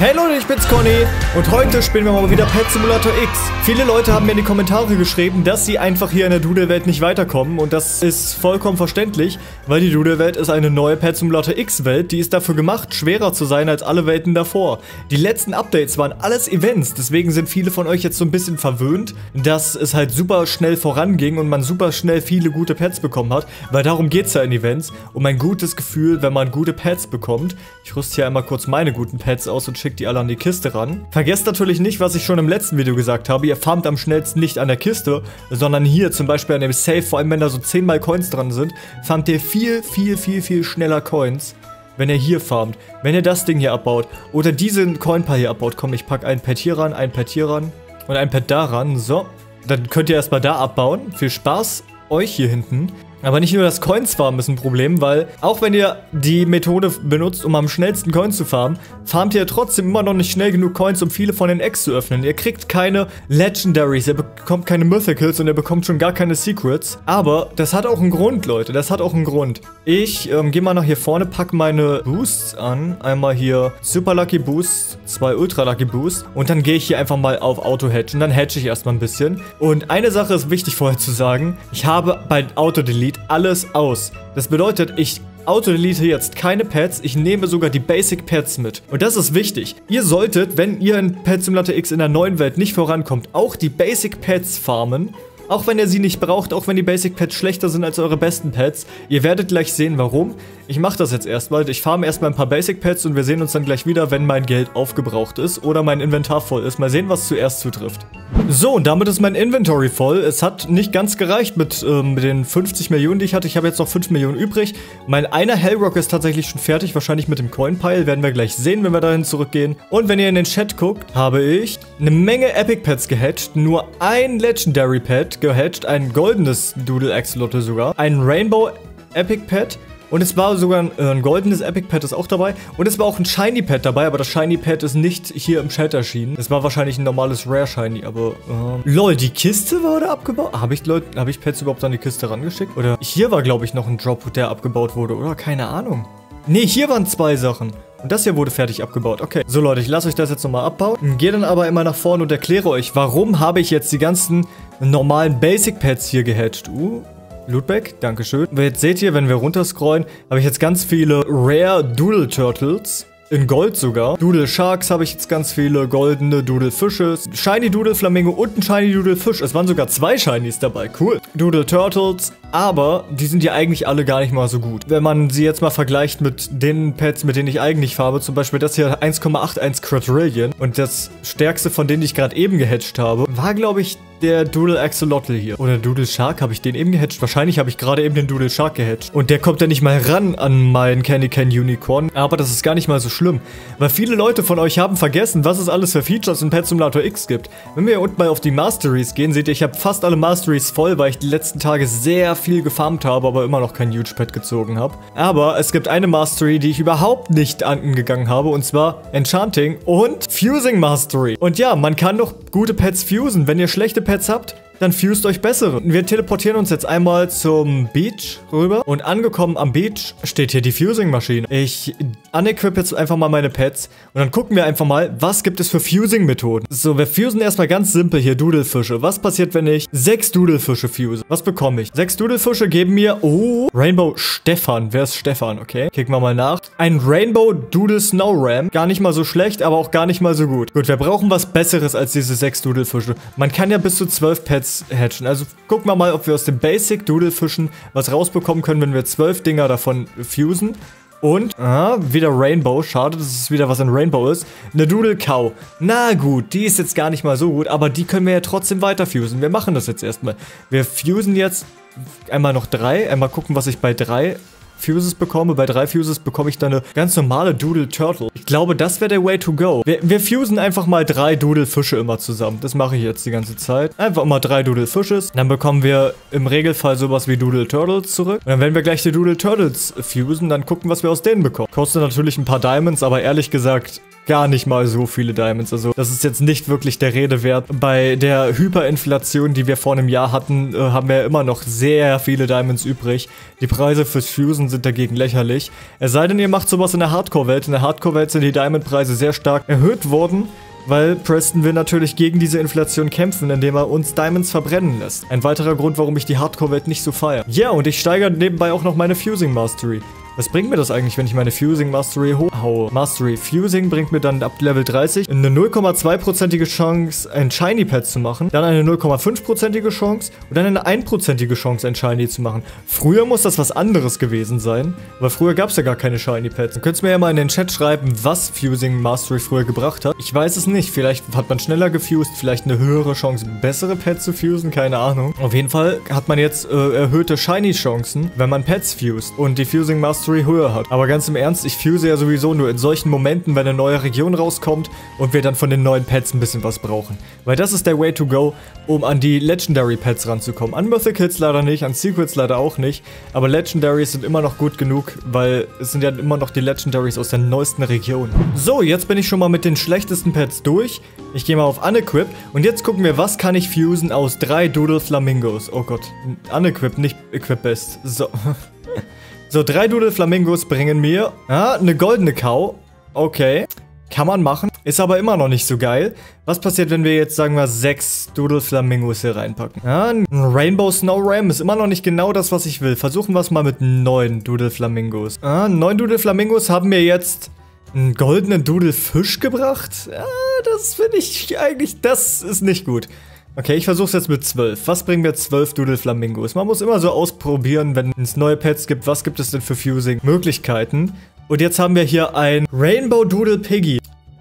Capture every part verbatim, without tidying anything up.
Hey Leute, ich bin's Conny und heute spielen wir mal wieder Pet Simulator X. Viele Leute haben mir in die Kommentare geschrieben, dass sie einfach hier in der Doodle-Welt nicht weiterkommen und das ist vollkommen verständlich, weil die Doodle-Welt ist eine neue Pet Simulator X-Welt, die ist dafür gemacht, schwerer zu sein als alle Welten davor. Die letzten Updates waren alles Events, deswegen sind viele von euch jetzt so ein bisschen verwöhnt, dass es halt super schnell voranging und man super schnell viele gute Pets bekommen hat, weil darum geht's ja in Events, um ein gutes Gefühl, wenn man gute Pets bekommt. Ich rüste hier einmal kurz meine guten Pets aus und schickt die alle an die Kiste ran. Vergesst natürlich nicht, was ich schon im letzten Video gesagt habe. Ihr farmt am schnellsten nicht an der Kiste, sondern hier zum Beispiel an dem Safe, vor allem wenn da so zehnmal Coins dran sind, farmt ihr viel, viel, viel, viel schneller Coins, wenn ihr hier farmt. Wenn ihr das Ding hier abbaut oder diesen Coin-Paar hier abbaut. Komm, ich packe ein Pet hier ran, ein Pet hier ran und ein Pet da ran. So, dann könnt ihr erstmal da abbauen. Viel Spaß euch hier hinten. Aber nicht nur das Coins farmen ist ein Problem, weil auch wenn ihr die Methode benutzt, um am schnellsten Coins zu farmen, farmt ihr trotzdem immer noch nicht schnell genug Coins, um viele von den Eggs zu öffnen. Ihr kriegt keine Legendaries, ihr bekommt keine Mythicals und ihr bekommt schon gar keine Secrets. Aber das hat auch einen Grund, Leute, das hat auch einen Grund. Ich ähm, gehe mal nach hier vorne, packe meine Boosts an. Einmal hier Super Lucky Boost, zwei Ultra Lucky Boost. Und dann gehe ich hier einfach mal auf Auto-Hedge und dann hedge ich erstmal ein bisschen. Und eine Sache ist wichtig vorher zu sagen, ich habe bei Auto-Delete alles aus. Das bedeutet, ich auto-delete jetzt keine Pets, ich nehme sogar die Basic Pets mit. Und das ist wichtig. Ihr solltet, wenn ihr in Pet Simulator X in der neuen Welt nicht vorankommt, auch die Basic Pets farmen. Auch wenn ihr sie nicht braucht, auch wenn die Basic Pets schlechter sind als eure besten Pets. Ihr werdet gleich sehen, warum. Ich mache das jetzt erstmal. Ich farme erstmal ein paar Basic Pets und wir sehen uns dann gleich wieder, wenn mein Geld aufgebraucht ist oder mein Inventar voll ist. Mal sehen, was zuerst zutrifft. So, und damit ist mein Inventory voll. Es hat nicht ganz gereicht mit, ähm, mit den fünfzig Millionen, die ich hatte. Ich habe jetzt noch fünf Millionen übrig. Mein einer Hellrock ist tatsächlich schon fertig. Wahrscheinlich mit dem Coin-Pile. Werden wir gleich sehen, wenn wir dahin zurückgehen. Und wenn ihr in den Chat guckt, habe ich eine Menge Epic Pets gehatcht. Nur ein Legendary Pet gehatcht. Ein goldenes Doodle Axolotl sogar. Ein Rainbow Epic Pet. Und es war sogar ein, äh, ein goldenes Epic Pet ist auch dabei. Und es war auch ein Shiny Pet dabei, aber das Shiny Pet ist nicht hier im Chat erschienen. Es war wahrscheinlich ein normales Rare Shiny, aber... Äh, lol, die Kiste wurde abgebaut? Habe ich, Leute, habe ich Pets überhaupt an die Kiste rangeschickt? Oder hier war, glaube ich, noch ein Drop, der abgebaut wurde, oder? Keine Ahnung. Nee, hier waren zwei Sachen. Und das hier wurde fertig abgebaut. Okay. So, Leute, ich lasse euch das jetzt nochmal abbauen. Gehe dann aber immer nach vorne und erkläre euch, warum habe ich jetzt die ganzen normalen Basic Pets hier gehatcht. Uh... Lootback, dankeschön. Und jetzt seht ihr, wenn wir runterscrollen, habe ich jetzt ganz viele Rare Doodle Turtles. In Gold sogar. Doodle Sharks habe ich jetzt ganz viele. Goldene Doodle Fische. Shiny Doodle Flamingo und ein Shiny Doodle Fisch. Es waren sogar zwei Shinies dabei. Cool. Doodle Turtles. Aber die sind ja eigentlich alle gar nicht mal so gut. Wenn man sie jetzt mal vergleicht mit den Pets, mit denen ich eigentlich farbe. Zum Beispiel das hier eins Komma einundachtzig Quadrillion. Und das stärkste von denen, die ich gerade eben gehatcht habe, war, glaube ich, der Doodle Axolotl hier. Oder Doodle Shark, habe ich den eben gehatcht? Wahrscheinlich habe ich gerade eben den Doodle Shark gehatcht. Und der kommt ja nicht mal ran an meinen Candy Can Unicorn. Aber das ist gar nicht mal so schlimm. Weil viele Leute von euch haben vergessen, was es alles für Features in Pet Simulator X gibt. Wenn wir hier unten mal auf die Masteries gehen, seht ihr, ich habe fast alle Masteries voll, weil ich die letzten Tage sehr viel gefarmt habe, aber immer noch kein Huge Pet gezogen habe. Aber es gibt eine Mastery, die ich überhaupt nicht angegangen habe, und zwar Enchanting und Fusing Mastery. Und ja, man kann doch gute Pets fusen. Wenn ihr schlechte Pets habt, dann fused euch bessere. Wir teleportieren uns jetzt einmal zum Beach rüber. Und angekommen am Beach steht hier die Fusing-Maschine. Ich unequip jetzt einfach mal meine Pets. Und dann gucken wir einfach mal, was gibt es für Fusing-Methoden. So, wir fusen erstmal ganz simpel hier Doodle-Fische. Was passiert, wenn ich sechs Doodle-Fische fuse? Was bekomme ich? Sechs Doodle-Fische geben mir, oh, Rainbow Stefan. Wer ist Stefan? Okay, kicken wir mal nach. Ein Rainbow Doodle Snow Ram. Gar nicht mal so schlecht, aber auch gar nicht mal so gut. Gut, wir brauchen was Besseres als diese sechs Doodle-Fische. Man kann ja bis zu zwölf Pets hatchen. Also gucken wir mal, ob wir aus den Basic Doodle Fischen was rausbekommen können, wenn wir zwölf Dinger davon fusen. Und, ah, wieder Rainbow. Schade, dass es wieder was in Rainbow ist. Eine Doodle Cow. Na gut, die ist jetzt gar nicht mal so gut, aber die können wir ja trotzdem weiter fusen. Wir machen das jetzt erstmal. Wir fusen jetzt einmal noch drei. Einmal gucken, was ich bei drei Fuses bekomme. Bei drei Fuses bekomme ich dann eine ganz normale Doodle Turtle. Ich glaube, das wäre der Way to go. Wir, wir fusen einfach mal drei Doodle Fische immer zusammen. Das mache ich jetzt die ganze Zeit. Einfach mal drei Doodle Fisches. Dann bekommen wir im Regelfall sowas wie Doodle Turtles zurück. Und dann werden wir gleich die Doodle Turtles fusen. Dann gucken, was wir aus denen bekommen. Kostet natürlich ein paar Diamonds, aber ehrlich gesagt, gar nicht mal so viele Diamonds. Also das ist jetzt nicht wirklich der Rede wert. Bei der Hyperinflation, die wir vor einem Jahr hatten, äh, haben wir ja immer noch sehr viele Diamonds übrig. Die Preise fürs Fusen sind dagegen lächerlich. Es sei denn, ihr macht sowas in der Hardcore-Welt. In der Hardcore-Welt sind die Diamond-Preise sehr stark erhöht worden, weil Preston will natürlich gegen diese Inflation kämpfen, indem er uns Diamonds verbrennen lässt. Ein weiterer Grund, warum ich die Hardcore-Welt nicht so feiere. Ja, und ich steigere nebenbei auch noch meine Fusing Mastery. Was bringt mir das eigentlich, wenn ich meine Fusing Mastery hochhaue? Mastery Fusing bringt mir dann ab Level dreißig eine null Komma zwei prozentige Chance, ein Shiny Pet zu machen, dann eine null Komma fünf prozentige Chance und dann eine ein prozentige Chance, ein Shiny zu machen. Früher muss das was anderes gewesen sein, weil früher gab es ja gar keine Shiny Pets. Dann könnt ihr mir ja mal in den Chat schreiben, was Fusing Mastery früher gebracht hat. Ich weiß es nicht. Vielleicht hat man schneller gefused, vielleicht eine höhere Chance, bessere Pets zu fusen, keine Ahnung. Auf jeden Fall hat man jetzt äh, erhöhte Shiny Chancen, wenn man Pets fused und die Fusing Mastery höher hat. Aber ganz im Ernst, ich fuse ja sowieso nur in solchen Momenten, wenn eine neue Region rauskommt und wir dann von den neuen Pets ein bisschen was brauchen. Weil das ist der Way to go, um an die Legendary Pets ranzukommen. An Mythicals leider nicht, an Secrets leider auch nicht. Aber Legendaries sind immer noch gut genug, weil es sind ja immer noch die Legendaries aus der neuesten Region. So, jetzt bin ich schon mal mit den schlechtesten Pets durch. Ich gehe mal auf Unequip und jetzt gucken wir, was kann ich fusen aus drei Doodle Flamingos. Oh Gott, Unequip, nicht Equip Best. So. So, drei Doodle Flamingos bringen mir ah, eine goldene Cow. Okay. Kann man machen. Ist aber immer noch nicht so geil. Was passiert, wenn wir jetzt, sagen wir, sechs Doodle Flamingos hier reinpacken? Ja, ein Rainbow Snow Ram ist immer noch nicht genau das, was ich will. Versuchen wir es mal mit neun Doodle Flamingos. Ah, neun Doodle Flamingos haben mir jetzt einen goldenen Doodle Fisch gebracht. Ja, das finde ich eigentlich, das ist nicht gut. Okay, ich versuche es jetzt mit zwölf. Was bringen mir zwölf Doodle Flamingos? Man muss immer so ausprobieren, wenn es neue Pets gibt. Was gibt es denn für Fusing-Möglichkeiten? Und jetzt haben wir hier ein Rainbow Doodle Piggy.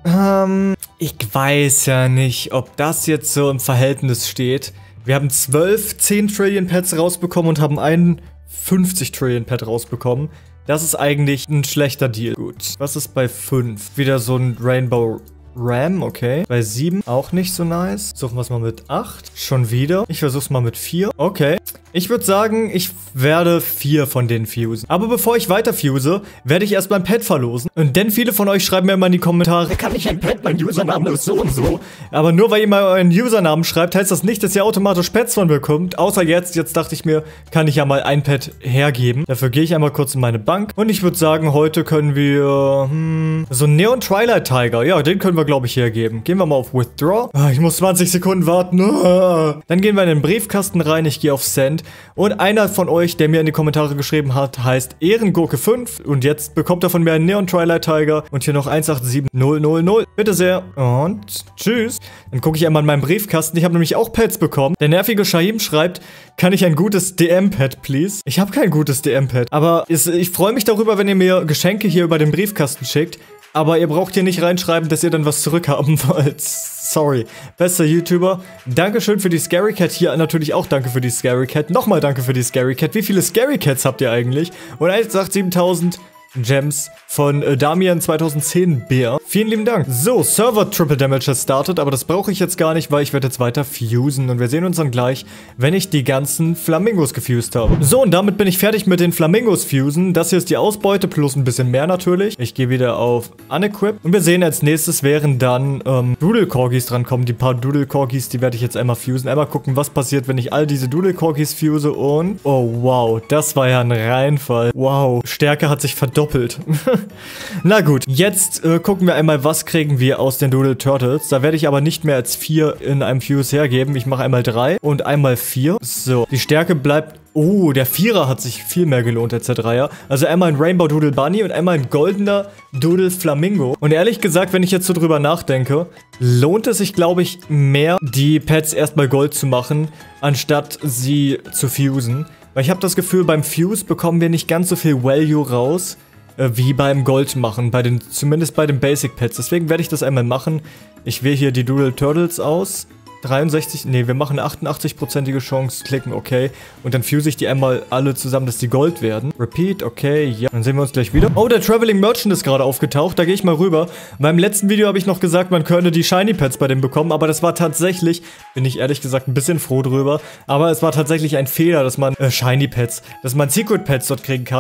Ähm, ich weiß ja nicht, ob das jetzt so im Verhältnis steht. Wir haben zwölf zehn Trillion Pets rausbekommen und haben einen fünfzig Trillion Pet rausbekommen. Das ist eigentlich ein schlechter Deal. Gut. Was ist bei fünf? Wieder so ein Rainbow Ram, okay. Bei sieben auch nicht so nice. Suchen wir es mal mit acht. Schon wieder. Ich versuche es mal mit vier. Okay. Ich würde sagen, ich werde vier von denen fusen. Aber bevor ich weiter fuse, werde ich erst mein Pet verlosen. Und denn viele von euch schreiben mir immer in die Kommentare, kann ich ein Pet, mein Username ist so und so. Aber nur weil ihr mal euren Usernamen schreibt, heißt das nicht, dass ihr automatisch Pets von mir bekommt. Außer jetzt, jetzt dachte ich mir, kann ich ja mal ein Pet hergeben. Dafür gehe ich einmal kurz in meine Bank. Und ich würde sagen, heute können wir, hm, so einen Neon Twilight Tiger. Ja, den können wir, glaube ich, hergeben. Gehen wir mal auf Withdraw. Ah, ich muss zwanzig Sekunden warten. Ah. Dann gehen wir in den Briefkasten rein. Ich gehe auf Send. Und einer von euch, der mir in die Kommentare geschrieben hat, heißt Ehrengurke fünf. Und jetzt bekommt er von mir einen Neon Twilight Tiger. Und hier noch eins acht sieben null null null. Bitte sehr. Und tschüss. Dann gucke ich einmal in meinen Briefkasten. Ich habe nämlich auch Pets bekommen. Der nervige Shahim schreibt, kann ich ein gutes D M-Pad, please? Ich habe kein gutes D M-Pad. Aber ist, ich freue mich darüber, wenn ihr mir Geschenke hier über den Briefkasten schickt. Aber ihr braucht hier nicht reinschreiben, dass ihr dann was zurückhaben wollt. Sorry. Bester YouTuber. Dankeschön für die Scary Cat. Hier natürlich auch danke für die Scary Cat. Nochmal danke für die Scary Cat. Wie viele Scary Cats habt ihr eigentlich? Und eins acht siebentausend Gems von äh, Damian zweitausendzehn Bär. Vielen lieben Dank. So, Server Triple Damage has started, aber das brauche ich jetzt gar nicht, weil ich werde jetzt weiter fusen und wir sehen uns dann gleich, wenn ich die ganzen Flamingos gefused habe. So, und damit bin ich fertig mit den Flamingos fusen. Das hier ist die Ausbeute plus ein bisschen mehr natürlich. Ich gehe wieder auf Unequip und wir sehen als nächstes wären dann ähm, Doodle Corgis drankommen. Die paar Doodle Corgis, die werde ich jetzt einmal fusen. Einmal gucken, was passiert, wenn ich all diese Doodle Corgis fuse und oh wow, das war ja ein Reinfall. Wow, Stärke hat sich verdoppelt. Doppelt. Na gut, jetzt äh, gucken wir einmal, was kriegen wir aus den Doodle Turtles. Da werde ich aber nicht mehr als vier in einem Fuse hergeben. Ich mache einmal drei und einmal vier. So, die Stärke bleibt... Oh, der Vierer hat sich viel mehr gelohnt als der Dreier. Also einmal ein Rainbow Doodle Bunny und einmal ein goldener Doodle Flamingo. Und ehrlich gesagt, wenn ich jetzt so drüber nachdenke, lohnt es sich, glaube ich, mehr, die Pets erstmal Gold zu machen, anstatt sie zu fusen. Weil ich habe das Gefühl, beim Fuse bekommen wir nicht ganz so viel Value raus, wie beim Gold machen, bei den, zumindest bei den Basic Pets. Deswegen werde ich das einmal machen. Ich wähle hier die Doodle Turtles aus. dreiundsechzig, nee, wir machen achtundachtzig-prozentige Chance, klicken, okay. Und dann fuse ich die einmal alle zusammen, dass die Gold werden. Repeat, okay, ja. Dann sehen wir uns gleich wieder. Oh, der Traveling Merchant ist gerade aufgetaucht, da gehe ich mal rüber. Beim letzten Video habe ich noch gesagt, man könne die Shiny Pets bei dem bekommen, aber das war tatsächlich, bin ich ehrlich gesagt ein bisschen froh drüber, aber es war tatsächlich ein Fehler, dass man, äh, Shiny Pets, dass man Secret Pets dort kriegen kann.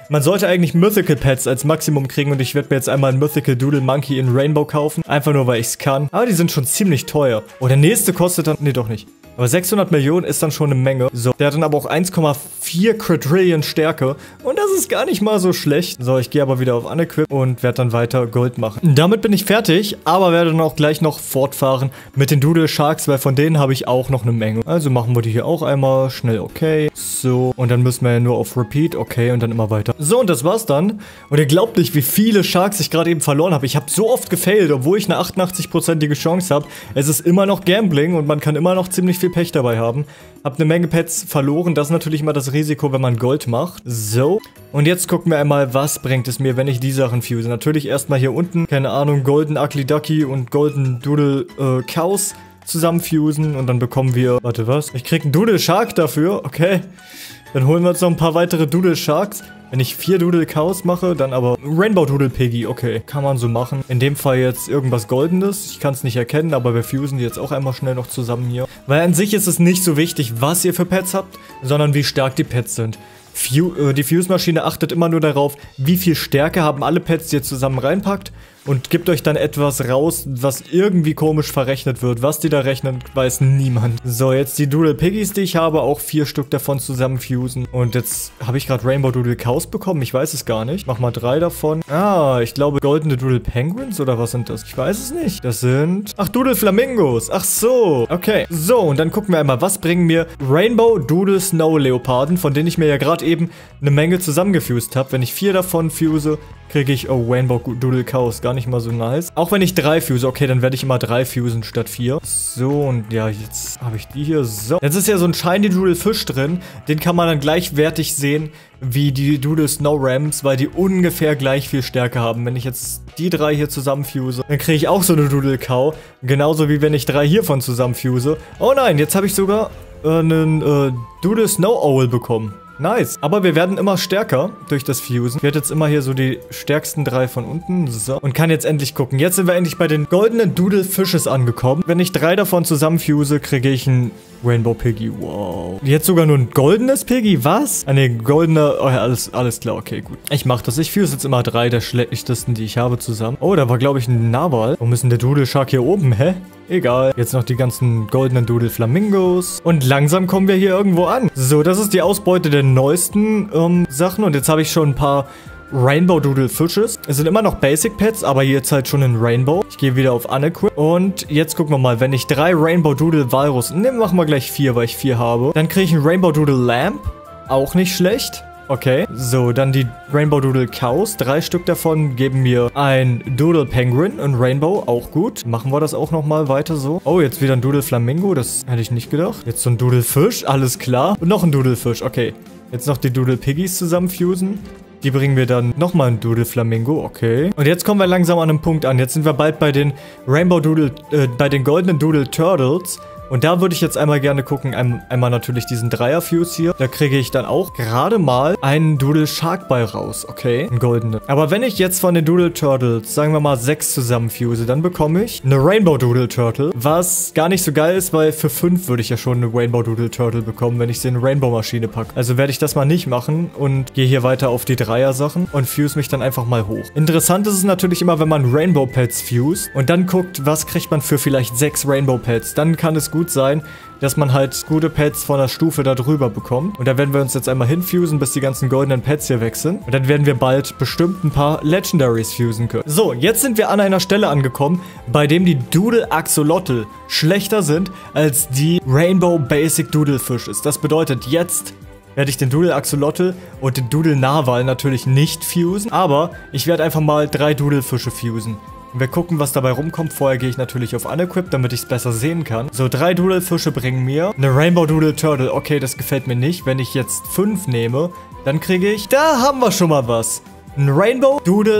Man sollte eigentlich Mythical Pets als Maximum kriegen und ich werde mir jetzt einmal einen Mythical Doodle Monkey in Rainbow kaufen. Einfach nur, weil ich es kann. Aber die sind schon ziemlich teuer. Oh, der nächste kostet dann... Nee, doch nicht. Aber sechshundert Millionen ist dann schon eine Menge. So, der hat dann aber auch eins Komma vier Quadrillion Stärke. Und das ist gar nicht mal so schlecht. So, ich gehe aber wieder auf Unequip und werde dann weiter Gold machen. Damit bin ich fertig, aber werde dann auch gleich noch fortfahren mit den Doodle Sharks, weil von denen habe ich auch noch eine Menge. Also machen wir die hier auch einmal schnell okay. So, und dann müssen wir ja nur auf Repeat, okay, und dann immer weiter. So, und das war's dann. Und ihr glaubt nicht, wie viele Sharks ich gerade eben verloren habe. Ich habe so oft gefailt, obwohl ich eine achtundachtzig prozentige Chance habe. Es ist immer noch Gambling und man kann immer noch ziemlich viel Pech dabei haben. Hab eine Menge Pets verloren. Das ist natürlich immer das Risiko, wenn man Gold macht. So. Und jetzt gucken wir einmal, was bringt es mir, wenn ich die Sachen fuse. Natürlich erstmal hier unten, keine Ahnung, Golden Ugly Ducky und Golden Doodle äh, Cows zusammenfusen. Und dann bekommen wir... Warte, was? Ich krieg einen Doodle Shark dafür. Okay. Dann holen wir uns noch ein paar weitere Doodle Sharks. Wenn ich vier Doodle Cows mache, dann aber Rainbow Doodle Piggy. Okay, kann man so machen. In dem Fall jetzt irgendwas Goldenes. Ich kann es nicht erkennen, aber wir fusen die jetzt auch einmal schnell noch zusammen hier. Weil an sich ist es nicht so wichtig, was ihr für Pets habt, sondern wie stark die Pets sind. Fu äh, die Fuse-Maschine achtet immer nur darauf, wie viel Stärke haben alle Pets, die ihr zusammen reinpackt. Und gibt euch dann etwas raus, was irgendwie komisch verrechnet wird. Was die da rechnen, weiß niemand. So, jetzt die Doodle Piggies, die ich habe. Auch vier Stück davon zusammenfusen. Und jetzt habe ich gerade Rainbow Doodle Cows bekommen. Ich weiß es gar nicht. Mach mal drei davon. Ah, ich glaube goldene Doodle Penguins oder was sind das? Ich weiß es nicht. Das sind... Ach, Doodle Flamingos. Ach so. Okay. So, und dann gucken wir einmal, was bringen mir Rainbow Doodle Snow Leoparden, von denen ich mir ja gerade eben eine Menge zusammengefused habe. Wenn ich vier davon fuse, kriege ich... Oh, Rainbow Doodle Cows. Gar nicht mal so nice. Auch wenn ich drei fuse. Okay, dann werde ich immer drei fusen statt vier. So, und ja, jetzt habe ich die hier. So. Jetzt ist ja so ein Shiny Doodle Fisch drin. Den kann man dann gleichwertig sehen wie die Doodle Snow Rams, weil die ungefähr gleich viel Stärke haben. Wenn ich jetzt die drei hier zusammenfuse, dann kriege ich auch so eine Doodle Cow. Genauso wie wenn ich drei hiervon zusammenfuse. Oh nein, jetzt habe ich sogar äh, einen äh, Doodle Snow Owl bekommen. Nice. Aber wir werden immer stärker durch das Fusen. Ich werde jetzt immer hier so die stärksten drei von unten. So. Und kann jetzt endlich gucken. Jetzt sind wir endlich bei den goldenen Doodle Fishes angekommen. Wenn ich drei davon zusammenfuse, kriege ich ein Rainbow Piggy. Wow. Jetzt sogar nur ein goldenes Piggy? Was? Eine goldene... Oh ja, alles, alles klar. Okay, gut. Ich mache das. Ich fuse jetzt immer drei der schlechtesten, die ich habe, zusammen. Oh, da war, glaube ich, ein Narwal. Warum ist denn der Doodle Shark hier oben? Hä? Egal. Jetzt noch die ganzen goldenen Doodle Flamingos. Und langsam kommen wir hier irgendwo an. So, das ist die Ausbeute der neuesten ähm, Sachen. Und jetzt habe ich schon ein paar Rainbow Doodle Fishes. Es sind immer noch Basic Pets, aber jetzt halt schon in Rainbow. Ich gehe wieder auf Unequip. Und jetzt gucken wir mal, wenn ich drei Rainbow Doodle Walrus... Ne, machen wir gleich vier, weil ich vier habe. Dann kriege ich einen Rainbow Doodle Lamp. Auch nicht schlecht. Okay, so, dann die Rainbow Doodle Cows. Drei Stück davon geben mir ein Doodle Penguin und Rainbow. Auch gut. Machen wir das auch nochmal weiter so. Oh, jetzt wieder ein Doodle Flamingo. Das hätte ich nicht gedacht. Jetzt so ein Doodle Fisch. Alles klar. Und noch ein Doodle Fisch. Okay. Jetzt noch die Doodle Piggies zusammenfusen. Die bringen wir dann nochmal ein Doodle Flamingo. Okay. Und jetzt kommen wir langsam an einem Punkt an. Jetzt sind wir bald bei den Rainbow Doodle, äh, bei den goldenen Doodle Turtles. Und da würde ich jetzt einmal gerne gucken, ein, einmal natürlich diesen Dreier-Fuse hier. Da kriege ich dann auch gerade mal einen Doodle Shark Ball raus, okay? Ein goldener. Aber wenn ich jetzt von den Doodle Turtles, sagen wir mal, sechs zusammenfuse, dann bekomme ich eine Rainbow Doodle Turtle. Was gar nicht so geil ist, weil für fünf würde ich ja schon eine Rainbow Doodle Turtle bekommen, wenn ich sie in eine Rainbow-Maschine packe. Also werde ich das mal nicht machen und gehe hier weiter auf die Dreier-Sachen und fuse mich dann einfach mal hoch. Interessant ist es natürlich immer, wenn man Rainbow-Pets fuse und dann guckt, was kriegt man für vielleicht sechs Rainbow-Pets. Dann kann es gut gut sein, dass man halt gute Pets von der Stufe da drüber bekommt. Und da werden wir uns jetzt einmal hinfusen, bis die ganzen goldenen Pets hier weg sind. Und dann werden wir bald bestimmt ein paar Legendaries fusen können. So, jetzt sind wir an einer Stelle angekommen, bei dem die Doodle Axolotl schlechter sind als die Rainbow Basic Doodle Fishes. Das bedeutet, jetzt werde ich den Doodle Axolotl und den Doodle Narwal natürlich nicht fusen. Aber ich werde einfach mal drei Doodle Fische fusen. Wir gucken, was dabei rumkommt. Vorher gehe ich natürlich auf Unequip, damit ich es besser sehen kann. So, drei Doodle Fische bringen mir eine Rainbow Doodle Turtle. Okay, das gefällt mir nicht. Wenn ich jetzt fünf nehme, dann kriege ich... Da haben wir schon mal was. Ein Rainbow Doodle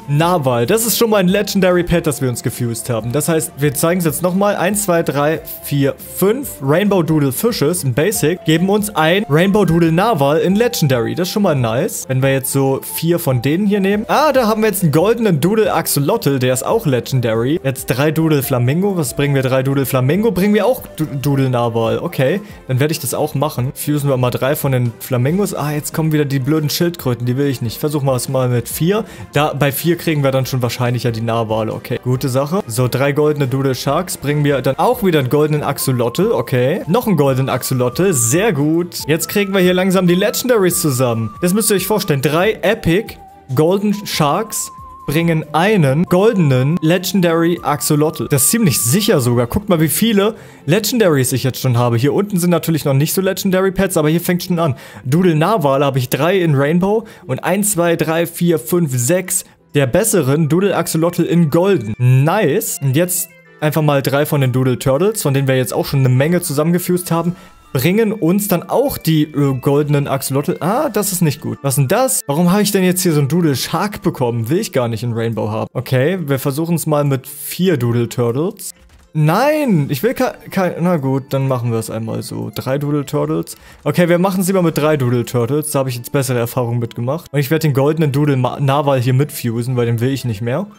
Narwhal. Das ist schon mal ein Legendary Pet, das wir uns gefused haben. Das heißt, wir zeigen es jetzt nochmal. eins, zwei, drei, vier, fünf Rainbow Doodle Fishes in Basic geben uns ein Rainbow Doodle Narwhal in Legendary. Das ist schon mal nice. Wenn wir jetzt so vier von denen hier nehmen. Ah, da haben wir jetzt einen goldenen Doodle Axolotl. Der ist auch Legendary. Jetzt drei Doodle Flamingo. Was bringen wir? Drei Doodle Flamingo. Bringen wir auch du Doodle Narwhal. Okay, dann werde ich das auch machen. Fusen wir mal drei von den Flamingos. Ah, jetzt kommen wieder die blöden Schildkröten. Die will ich nicht. Versuchen wir es mal mit vier. Da, bei vier kriegen wir dann schon wahrscheinlich ja die Narwale. Okay, gute Sache. So, drei goldene Doodle Sharks. Bringen wir dann auch wieder einen goldenen Axolotl. Okay, noch einen goldenen Axolotl. Sehr gut. Jetzt kriegen wir hier langsam die Legendaries zusammen. Das müsst ihr euch vorstellen. Drei Epic Golden Sharks bringen einen goldenen Legendary Axolotl. Das ist ziemlich sicher sogar. Guckt mal, wie viele Legendaries ich jetzt schon habe. Hier unten sind natürlich noch nicht so Legendary Pets, aber hier fängt schon an. Doodle Narwal habe ich drei in Rainbow und eins, zwei, drei, vier, fünf, sechs der besseren Doodle Axolotl in Golden. Nice. Und jetzt einfach mal drei von den Doodle Turtles, von denen wir jetzt auch schon eine Menge zusammengefused haben, bringen uns dann auch die äh, goldenen Axolotl. Ah, das ist nicht gut. Was ist denn das? Warum habe ich denn jetzt hier so einen Doodle Shark bekommen? Will ich gar nicht in Rainbow haben. Okay, wir versuchen es mal mit vier Doodle Turtles. Nein, ich will kein... Na gut, dann machen wir es einmal so. Drei Doodle Turtles. Okay, wir machen es lieber mit drei Doodle Turtles. Da habe ich jetzt bessere Erfahrungen mitgemacht. Und ich werde den goldenen Doodle Narwal hier mitfusen, weil den will ich nicht mehr.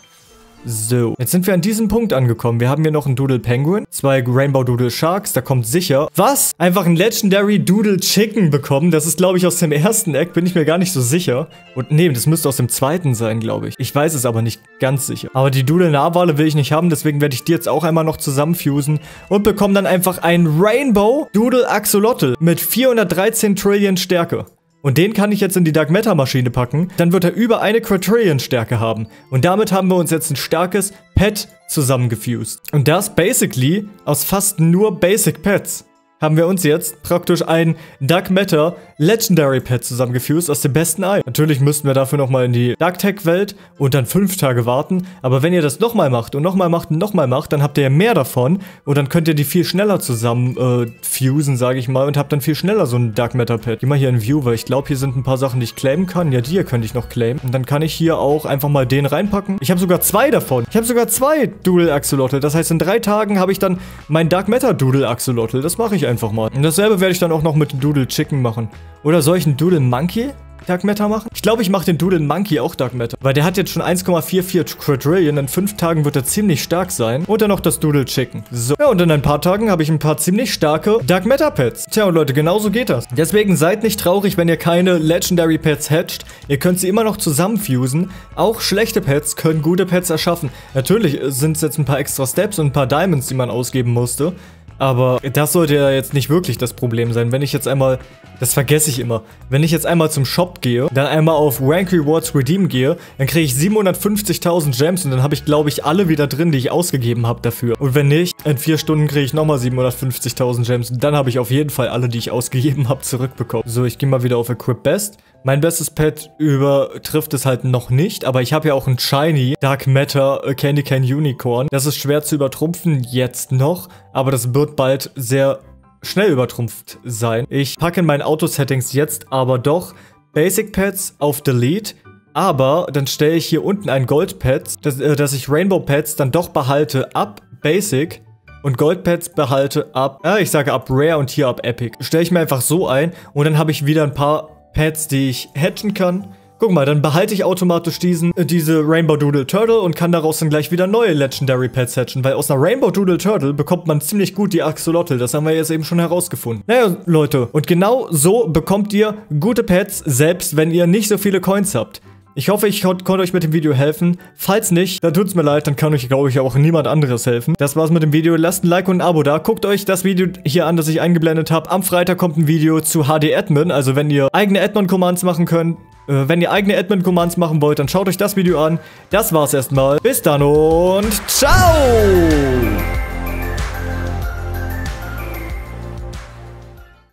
So, jetzt sind wir an diesem Punkt angekommen. Wir haben hier noch einen Doodle Penguin, zwei Rainbow Doodle Sharks, da kommt sicher... Was? Einfach ein Legendary Doodle Chicken bekommen. Das ist, glaube ich, aus dem ersten Eck, bin ich mir gar nicht so sicher. Und nee, das müsste aus dem zweiten sein, glaube ich. Ich weiß es aber nicht ganz sicher. Aber die Doodle Narwale will ich nicht haben, deswegen werde ich die jetzt auch einmal noch zusammenfusen und bekomme dann einfach einen Rainbow Doodle Axolotl mit vierhundertdreizehn Trillion Stärke. Und den kann ich jetzt in die Dark Matter Maschine packen. Dann wird er über eine Quadrillion Stärke haben. Und damit haben wir uns jetzt ein starkes Pet zusammengefused. Und das basically aus fast nur Basic Pets. Haben wir uns jetzt praktisch ein Dark Matter Legendary Pet zusammengefused aus dem besten Ei. Natürlich müssten wir dafür nochmal in die Dark Tech Welt und dann fünf Tage warten. Aber wenn ihr das nochmal macht und nochmal macht und nochmal macht, dann habt ihr ja mehr davon. Und dann könnt ihr die viel schneller zusammen äh, fusen, sage ich mal. Und habt dann viel schneller so ein Dark Matter Pet. Geh mal hier in View, weil ich glaube, hier sind ein paar Sachen, die ich claimen kann. Ja, die hier könnte ich noch claimen. Und dann kann ich hier auch einfach mal den reinpacken. Ich habe sogar zwei davon. Ich habe sogar zwei Doodle Axolotl. Das heißt, in drei Tagen habe ich dann mein Dark Matter Doodle Axolotl. Das mache ich einfach mal. Und dasselbe werde ich dann auch noch mit dem Doodle Chicken machen. Oder soll ich einen Doodle Monkey Dark Matter machen? Ich glaube, ich mache den Doodle Monkey auch Dark Matter. Weil der hat jetzt schon eins Komma vierundvierzig Quadrillion. In fünf Tagen wird er ziemlich stark sein. Und dann noch das Doodle Chicken. So. Ja, und in ein paar Tagen habe ich ein paar ziemlich starke Dark Matter Pets. Tja, und Leute, genauso geht das. Deswegen seid nicht traurig, wenn ihr keine Legendary Pets hatcht. Ihr könnt sie immer noch zusammenfusen. Auch schlechte Pets können gute Pets erschaffen. Natürlich sind es jetzt ein paar extra Steps und ein paar Diamonds, die man ausgeben musste. Aber das sollte ja jetzt nicht wirklich das Problem sein. Wenn ich jetzt einmal, das vergesse ich immer, wenn ich jetzt einmal zum Shop gehe, dann einmal auf Rank Rewards Redeem gehe, dann kriege ich siebenhundertfünfzigtausend Gems und dann habe ich, glaube ich, alle wieder drin, die ich ausgegeben habe dafür. Und wenn nicht, in vier Stunden kriege ich nochmal siebenhundertfünfzigtausend Gems und dann habe ich auf jeden Fall alle, die ich ausgegeben habe, zurückbekommen. So, ich gehe mal wieder auf Equip Best. Mein bestes Pet übertrifft es halt noch nicht, aber ich habe ja auch ein Shiny Dark Matter Candy Cane Unicorn. Das ist schwer zu übertrumpfen, jetzt noch, aber das wird bald sehr schnell übertrumpft sein. Ich packe in meinen Auto-Settings jetzt aber doch Basic Pets auf Delete, aber dann stelle ich hier unten ein Gold Pets, dass, äh, dass ich Rainbow Pets dann doch behalte ab Basic. Und Gold Pets behalte ab, ja, ich sage ab Rare und hier ab Epic. Stelle ich mir einfach so ein und dann habe ich wieder ein paar Pets, die ich hatchen kann. Guck mal, dann behalte ich automatisch diesen, äh, diese Rainbow Doodle Turtle und kann daraus dann gleich wieder neue Legendary Pets hatchen, weil aus einer Rainbow Doodle Turtle bekommt man ziemlich gut die Axolotl. Das haben wir jetzt eben schon herausgefunden. Naja, Leute, und genau so bekommt ihr gute Pets, selbst wenn ihr nicht so viele Coins habt. Ich hoffe, ich kon konnte euch mit dem Video helfen. Falls nicht, dann tut's mir leid, dann kann euch, glaube ich, auch niemand anderes helfen. Das war's mit dem Video. Lasst ein Like und ein Abo da. Guckt euch das Video hier an, das ich eingeblendet habe. Am Freitag kommt ein Video zu H D Admin, also wenn ihr eigene Admin-Commands machen könnt. Äh, wenn ihr eigene Admin-Commands machen wollt, dann schaut euch das Video an. Das war's erstmal. Bis dann und ciao!